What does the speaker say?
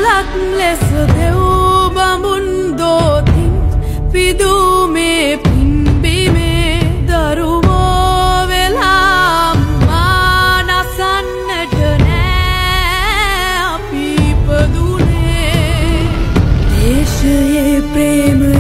මලක් ලෙස දෙව් බඹුන් දෝතින් පිදුමේ පිම්බීමේ දරුවෝ වෙලා අම්මා නසන්නට නෑ අපි ඉපදුනේ දේශයේ ප්‍රේම